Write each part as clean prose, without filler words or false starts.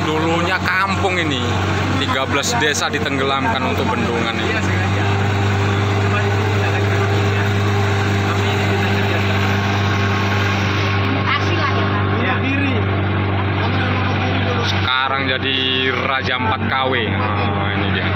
dulunya kampung ini. 13 desa ditenggelamkan untuk bendungan ini. Sekarang jadi Raja 4 KW. Oh, ini dia.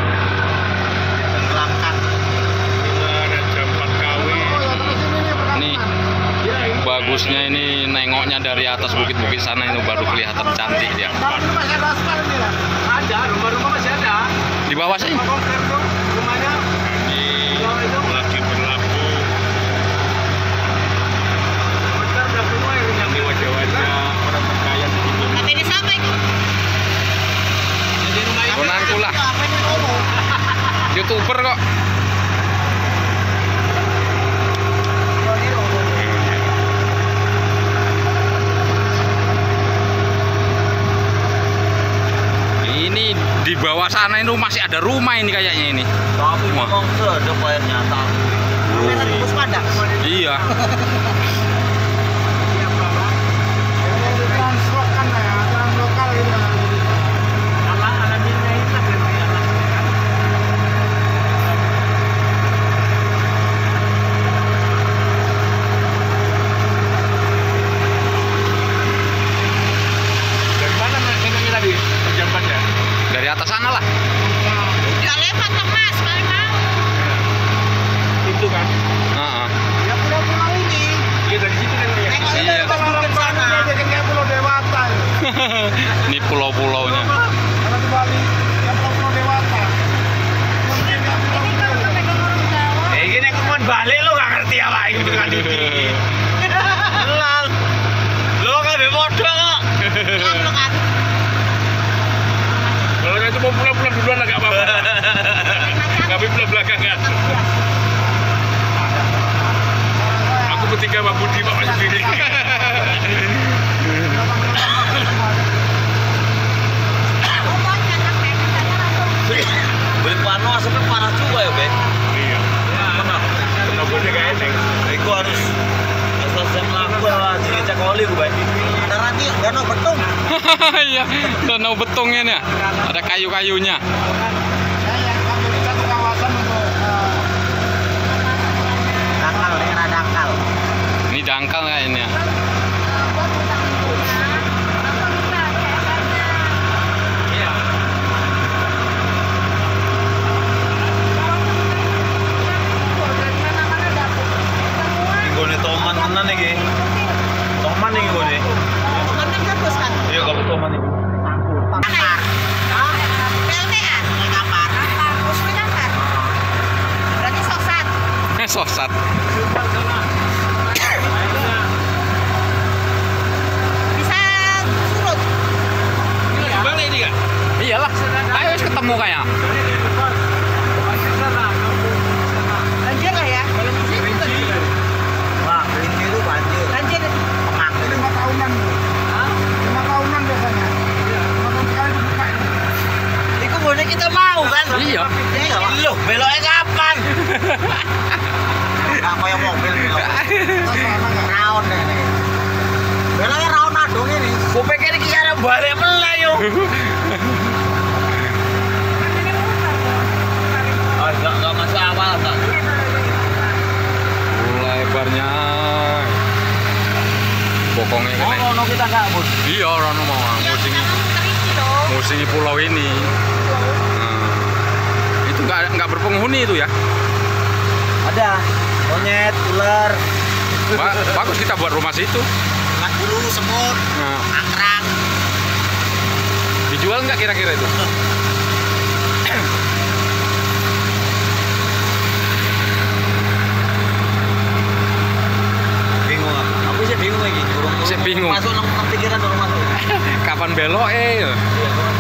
Raja 4 KW. Nih, bagusnya ini nengoknya dari atas bukit-bukit sana itu baru kelihatan cantik dia. Ada, rumah-rumah masih ada. Di bawah sih. Rumahnya Ini lagi berlaku. bentar udah semua yang Ini wajah-wajah orang berkaya di situ. Ini siapa itu? di rumah itu. Konanku lah. YouTuber kok. Ini di bawah sana itu masih ada rumah ini kayaknya ini. Tapi Wah. memang sedap air nyata. Iya. Dari mana nengoknya tadi? Jambatnya? Dari atas sana lah. Ya lewat Mas, kali mau. Itu kan? Heeh. Ya pulau-pulau ini. Iya dari situ kan dia. Iya. Bukit sana. Kayak Pulau Dewata. Ini pulau-pulaunya. Kalau di Bali, ya Pulau Dewata. Ini kan pegang orang Jawa. Gini aku mau balik lo gak ngerti apa itu kan ini. Kenal. Lo gak ada modal kok. Lo kan. Kalau itu mau pulang duluan lah gak apa-apa. Kami pulang belakangan. Aku bertiga sama Budi Pak masih sendiri. Beli pano asapnya parah juga ya, Bek. Iya. Kenapa dia gak enak? Aku harus selesai melakukan lah, jadi cek oli gue, Bek. Ada rati, danau betung. Iya, danau betongnya nih. Ada kayu-kayunya. Satu kawasan untuk Dangkal, daerah dangkal. Ini dangkal kayaknya. Gue toman tenan nih, toman nih gue nih. Konten bagus kan? Iya, kamu toman nih. Kampar. PLTA. Kampar. Muslim Kampar. Berarti sosat. Sosat. Bisa surut. balik ini kan? Iyalah. Ayo ketemu kayak. Banjir lah ya. Wah, ini tuh banjir. Banjir. Pemak. 5 tahunan. 5 tahunan biasanya. 5 tahun sekali dibuka ini. Itu boleh kita mau kan? Iya. Iya, loh, beloknya kapan? Nggak kayak mobil belok. Raun ini. Beloknya raun adung ini. Gue pikir ini ada balik mulai yuk. Enggak masalah tak. Lebarnya. Pokoknya kena. Oh, kita nggak bud. Iya, orang mau musingi pulau ini. Itu nggak berpenghuni itu ya. Ada monyet, ular, Bagus kita buat rumah situ. ikan bulu, semut, Nah, angkrang. dijual nggak kira-kira itu? Bingung aku sih bingung lagi. Saya bingung. Masuk nang pikiran dong masuk. Kapan belok Iya,